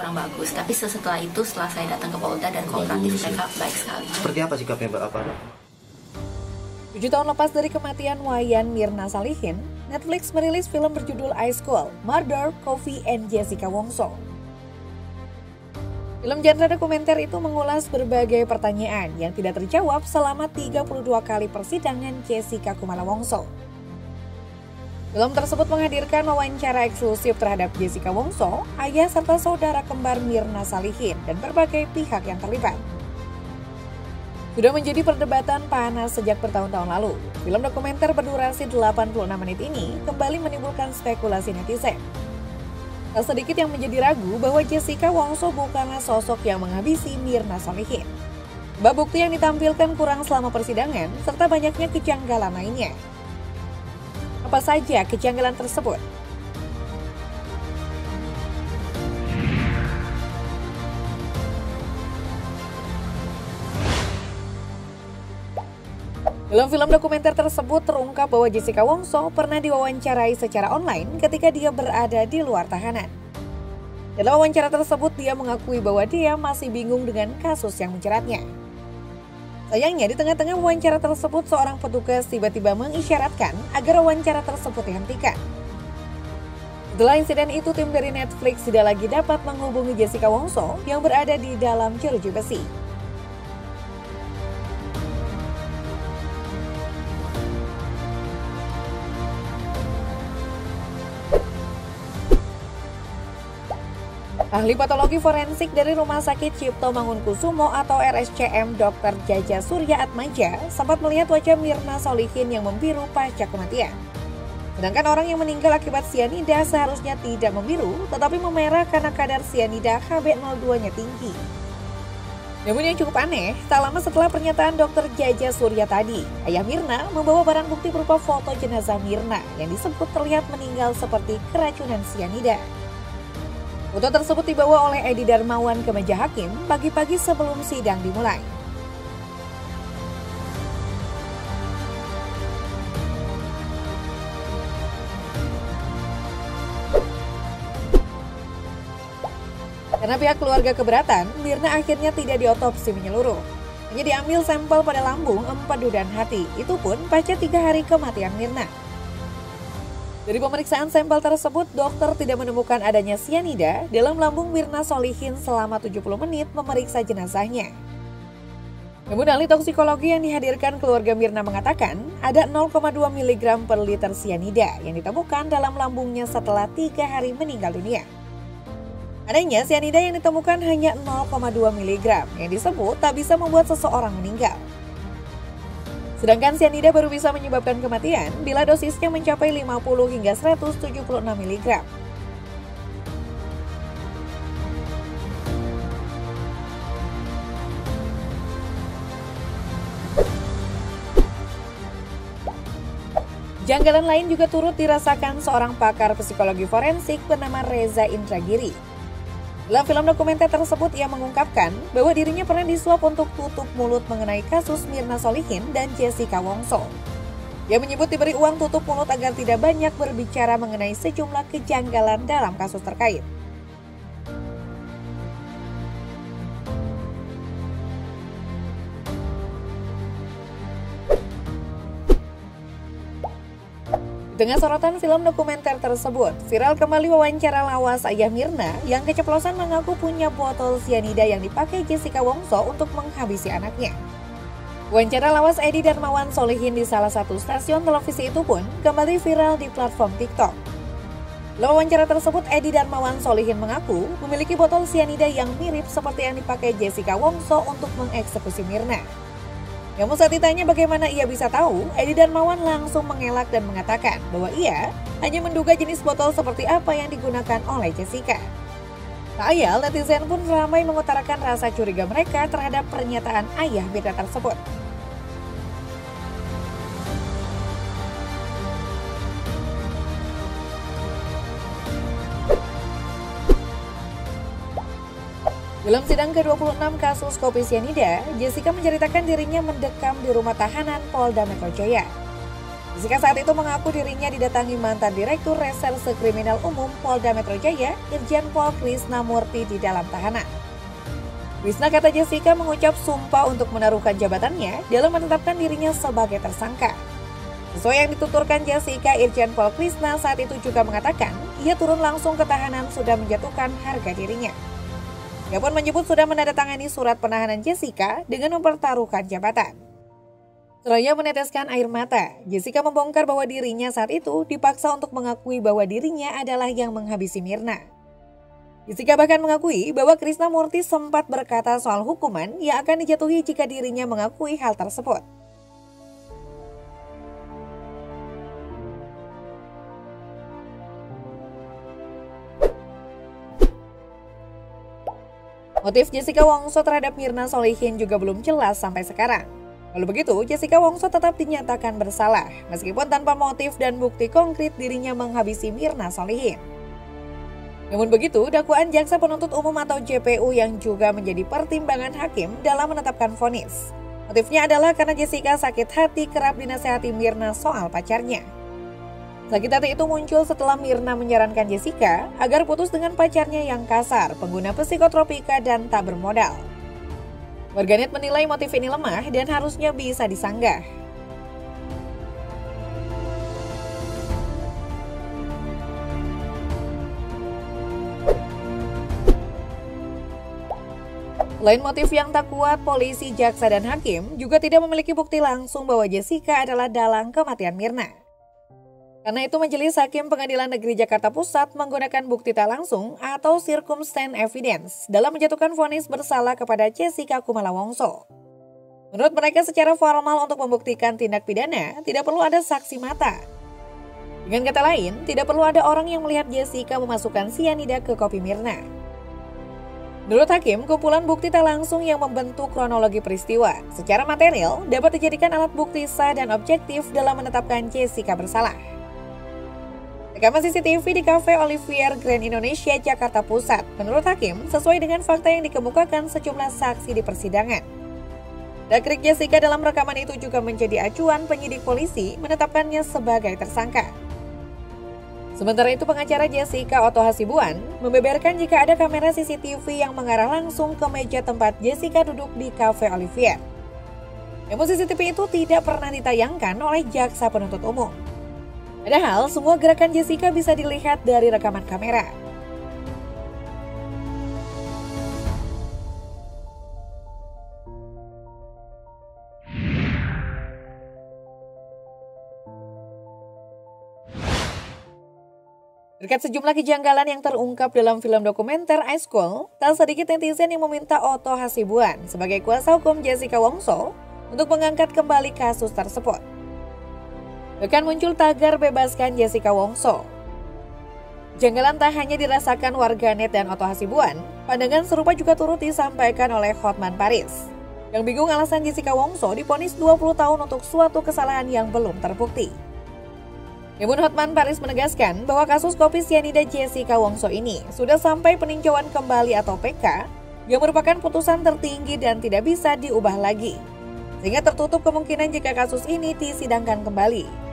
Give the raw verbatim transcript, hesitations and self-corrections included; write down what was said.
kurang bagus. Tapi setelah itu, setelah saya datang ke Polda dan kooperatif, mereka baik sekali. Seperti apa sikapnya Mbak? Apa? Tujuh tahun lepas dari kematian Wayan Mirna Salihin, Netflix merilis film berjudul I School, Murder, Coffee, and Jessica Wongso. Film genre dokumenter itu mengulas berbagai pertanyaan yang tidak terjawab selama tiga puluh dua kali persidangan Jessica Kumala Wongso. Film tersebut menghadirkan wawancara eksklusif terhadap Jessica Wongso, ayah serta saudara kembar Mirna Salihin, dan berbagai pihak yang terlibat. Sudah menjadi perdebatan panas sejak bertahun-tahun lalu, film dokumenter berdurasi delapan puluh enam menit ini kembali menimbulkan spekulasi netizen. Tak sedikit yang menjadi ragu bahwa Jessica Wongso bukanlah sosok yang menghabisi Mirna Salihin. Bab bukti yang ditampilkan kurang selama persidangan, serta banyaknya kejanggalan lainnya. Apa saja kejanggalan tersebut? Dalam film dokumenter tersebut terungkap bahwa Jessica Wongso pernah diwawancarai secara online ketika dia berada di luar tahanan. Dalam wawancara tersebut dia mengakui bahwa dia masih bingung dengan kasus yang menjeratnya. Sayangnya di tengah-tengah wawancara tersebut seorang petugas tiba-tiba mengisyaratkan agar wawancara tersebut dihentikan. Setelah insiden itu tim dari Netflix tidak lagi dapat menghubungi Jessica Wongso yang berada di dalam jeruji besi. Ahli patologi forensik dari Rumah Sakit Cipto Mangunkusumo atau R S C M Dokter Jaja Surya Atmaja sempat melihat wajah Mirna Salihin yang membiru pasca kematian. Sedangkan orang yang meninggal akibat sianida seharusnya tidak membiru, tetapi memerah karena kadar sianida H b nol dua-nya tinggi. Namun yang cukup aneh, tak lama setelah pernyataan Dokter Jaja Surya tadi, ayah Mirna membawa barang bukti berupa foto jenazah Mirna yang disebut terlihat meninggal seperti keracunan sianida. Foto tersebut dibawa oleh Edi Darmawan ke meja hakim pagi-pagi sebelum sidang dimulai. Karena pihak keluarga keberatan, Mirna akhirnya tidak diotopsi menyeluruh. Hanya diambil sampel pada lambung, empedu, dan hati. Itu pun pasca tiga hari kematian Mirna. Dari pemeriksaan sampel tersebut, dokter tidak menemukan adanya sianida dalam lambung Mirna Salihin selama tujuh puluh menit memeriksa jenazahnya. Namun ahli toksikologi yang dihadirkan keluarga Mirna mengatakan ada nol koma dua miligram per liter sianida yang ditemukan dalam lambungnya setelah tiga hari meninggal dunia. Adanya sianida yang ditemukan hanya nol koma dua miligram yang disebut tak bisa membuat seseorang meninggal. Sedangkan sianida baru bisa menyebabkan kematian bila dosisnya mencapai lima puluh hingga seratus tujuh puluh enam miligram. Janggalan lain juga turut dirasakan seorang pakar psikologi forensik bernama Reza Indragiri. Dalam film dokumenter tersebut, ia mengungkapkan bahwa dirinya pernah disuap untuk tutup mulut mengenai kasus Mirna Salihin dan Jessica Wongso. Ia menyebut diberi uang tutup mulut agar tidak banyak berbicara mengenai sejumlah kejanggalan dalam kasus terkait. Dengan sorotan film dokumenter tersebut, viral kembali wawancara lawas ayah Mirna yang keceplosan mengaku punya botol sianida yang dipakai Jessica Wongso untuk menghabisi anaknya. Wawancara lawas Edi Darmawan Solihin di salah satu stasiun televisi itu pun kembali viral di platform TikTok. Dalam wawancara tersebut, Edi Darmawan Solihin mengaku memiliki botol sianida yang mirip seperti yang dipakai Jessica Wongso untuk mengeksekusi Mirna. Namun saat ditanya bagaimana ia bisa tahu, Edi Darmawan langsung mengelak dan mengatakan bahwa ia hanya menduga jenis botol seperti apa yang digunakan oleh Jessica. Tak ayal, netizen pun ramai mengutarakan rasa curiga mereka terhadap pernyataan ayah Mirna tersebut. Dalam sidang ke dua puluh enam kasus kopi sianida, Jessica menceritakan dirinya mendekam di rumah tahanan Polda Metro Jaya. Jessica saat itu mengaku dirinya didatangi mantan Direktur Reserse Kriminal Umum Polda Metro Jaya, Irjen Pol Krisnamurti di dalam tahanan. Krisna, kata Jessica, mengucap sumpah untuk menaruhkan jabatannya dalam menetapkan dirinya sebagai tersangka. Sesuai yang dituturkan Jessica, Irjen Pol Krisna saat itu juga mengatakan ia turun langsung ke tahanan sudah menjatuhkan harga dirinya. Ia pun menyebut sudah menandatangani surat penahanan Jessica dengan mempertaruhkan jabatan. Seraya meneteskan air mata, Jessica membongkar bahwa dirinya saat itu dipaksa untuk mengakui bahwa dirinya adalah yang menghabisi Mirna. Jessica bahkan mengakui bahwa Krisnamurti sempat berkata soal hukuman yang akan dijatuhi jika dirinya mengakui hal tersebut. Motif Jessica Wongso terhadap Mirna Sholihin juga belum jelas sampai sekarang. Walau begitu, Jessica Wongso tetap dinyatakan bersalah, meskipun tanpa motif dan bukti konkret dirinya menghabisi Mirna Sholihin. Namun begitu, dakwaan Jaksa Penuntut Umum atau J P U yang juga menjadi pertimbangan hakim dalam menetapkan vonis. Motifnya adalah karena Jessica sakit hati kerap dinasehati Mirna soal pacarnya. Sakit hati itu muncul setelah Mirna menyarankan Jessica agar putus dengan pacarnya yang kasar, pengguna psikotropika dan tak bermodal. Warganet menilai motif ini lemah dan harusnya bisa disanggah. Selain motif yang tak kuat, polisi, jaksa, dan hakim juga tidak memiliki bukti langsung bahwa Jessica adalah dalang kematian Mirna. Karena itu, Majelis Hakim Pengadilan Negeri Jakarta Pusat menggunakan bukti tak langsung atau circumstance evidence dalam menjatuhkan vonis bersalah kepada Jessica Kumala Wongso. Menurut mereka, secara formal untuk membuktikan tindak pidana, tidak perlu ada saksi mata. Dengan kata lain, tidak perlu ada orang yang melihat Jessica memasukkan sianida ke kopi Mirna. Menurut Hakim, kumpulan bukti tak langsung yang membentuk kronologi peristiwa secara material dapat dijadikan alat bukti sah dan objektif dalam menetapkan Jessica bersalah. Rekaman C C T V di Cafe Olivier Grand Indonesia, Jakarta Pusat, menurut Hakim, sesuai dengan fakta yang dikemukakan sejumlah saksi di persidangan. Gerak-gerik Jessica dalam rekaman itu juga menjadi acuan penyidik polisi menetapkannya sebagai tersangka. Sementara itu, pengacara Jessica, Otto Hasibuan, membeberkan jika ada kamera C C T V yang mengarah langsung ke meja tempat Jessica duduk di Cafe Olivier. Namun C C T V itu tidak pernah ditayangkan oleh jaksa penuntut umum. Padahal semua gerakan Jessica bisa dilihat dari rekaman kamera. Berkat sejumlah kejanggalan yang terungkap dalam film dokumenter Ice Cold, tak sedikit netizen yang meminta Otto Hasibuan sebagai kuasa hukum Jessica Wongso untuk mengangkat kembali kasus tersebut. Bahkan muncul tagar bebaskan Jessica Wongso. Kejanggalan tak hanya dirasakan warganet dan Otto Hasibuan, pandangan serupa juga turut disampaikan oleh Hotman Paris, yang bingung alasan Jessica Wongso divonis dua puluh tahun untuk suatu kesalahan yang belum terbukti. Namun Hotman Paris menegaskan bahwa kasus kopi sianida Jessica Wongso ini sudah sampai peninjauan kembali atau P K, yang merupakan putusan tertinggi dan tidak bisa diubah lagi, sehingga tertutup kemungkinan jika kasus ini disidangkan kembali.